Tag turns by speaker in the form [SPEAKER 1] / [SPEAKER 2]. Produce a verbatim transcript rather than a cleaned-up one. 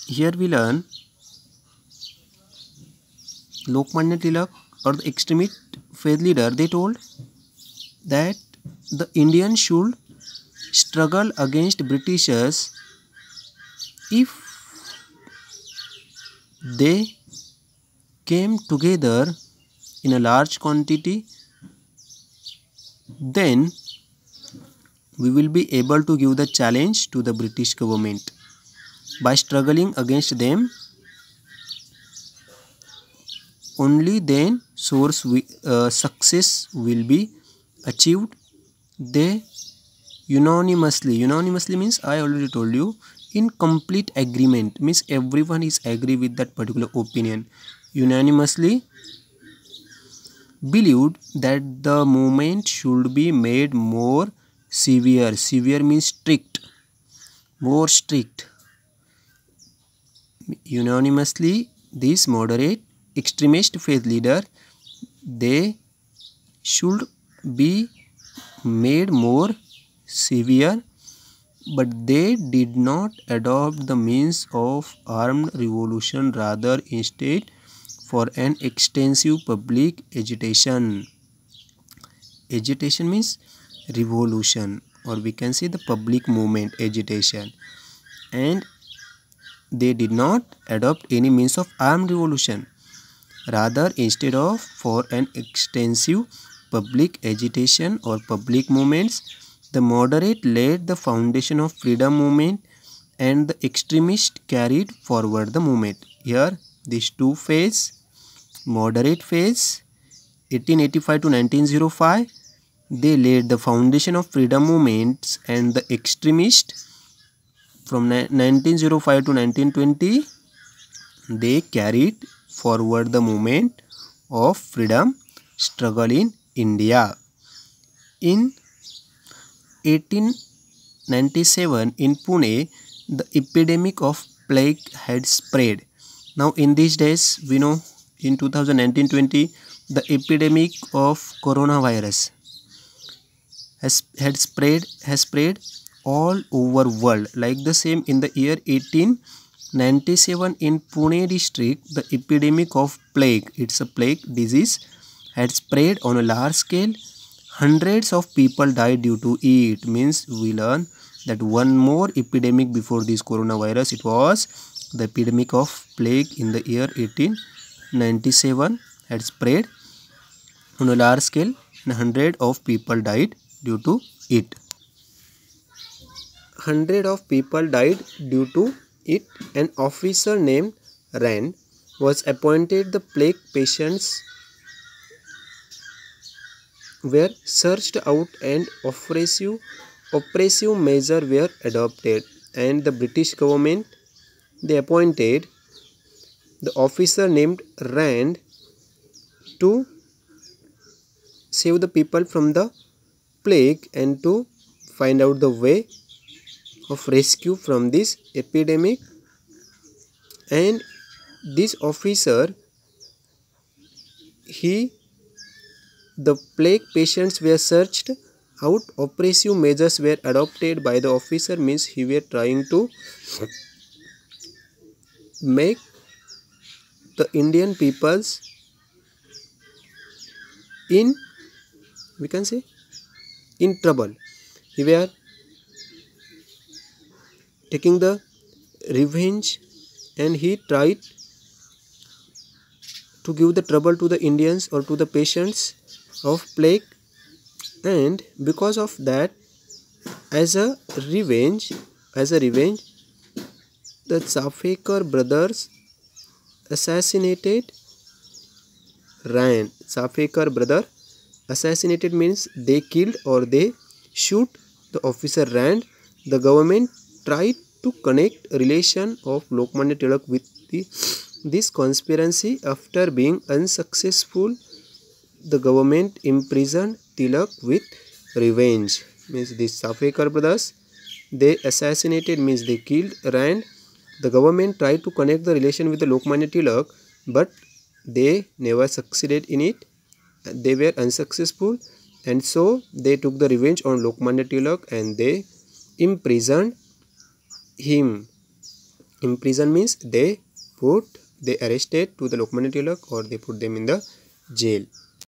[SPEAKER 1] Here we learn Lokmanya Tilak or the extremist faith leader, they told that the Indians should struggle against Britishers if they came together in a large quantity, then we will be able to give the challenge to the British government. By struggling against them, only then source we, uh, success will be achieved. They unanimously, unanimously means I already told you, in complete agreement means everyone is agree with that particular opinion, unanimously believed that the movement should be made more severe. Severe means strict, more strict. Unanimously, this moderate extremist faith leader, they should be made more severe, but they did not adopt the means of armed revolution, rather instead for an extensive public agitation. Agitation means revolution, or we can say the public movement agitation, and they did not adopt any means of armed revolution. Rather, instead of for an extensive public agitation or public movements, the moderate laid the foundation of freedom movement and the extremist carried forward the movement. Here, these two phase, moderate phase, eighteen eighty-five to nineteen oh five, they laid the foundation of freedom movements, and the extremist from nineteen oh five to nineteen twenty, they carried forward the movement of freedom struggle in India. In eighteen ninety-seven in Pune, the epidemic of plague had spread. Now in these days, we know in two thousand nineteen twenty, the epidemic of coronavirus has had spread has spread all over world. Like the same in the year eighteen ninety-seven in Pune district, the epidemic of plague, it's a plague disease, had spread on a large scale. Hundreds of people died due to it. Means we learn that one more epidemic before this coronavirus, it was the epidemic of plague in the year eighteen ninety-seven, had spread on a large scale and hundred of people died due to it. Hundred of people died due to it. An officer named Rand was appointed. The plague patients were searched out and oppressive, oppressive measures were adopted, and the British government, they appointed the officer named Rand to save the people from the plague and to find out the way of rescue from this epidemic. And this officer, he the plague patients were searched out, oppressive measures were adopted by the officer, means he were trying to make the Indian peoples in, we can say, in trouble. He were taking the revenge, and he tried to give the trouble to the Indians or to the patients of plague. And because of that, as a revenge, as a revenge, the Safekar brothers assassinated Rand. Safekar brother assassinated means they killed or they shoot the officer Rand. The government tried to connect relation of Lokmanya Tilak with the, this conspiracy. After being unsuccessful, the government imprisoned Tilak with revenge. Means these Safekar brothers, they assassinated, means they killed Rand. The government tried to connect the relation with the Lokmanya Tilak, but they never succeeded in it. They were unsuccessful, and so they took the revenge on Lokmanya Tilak and they imprisoned him. Imprison means they put they arrested to the Lokmanya Tilak or they put them in the jail.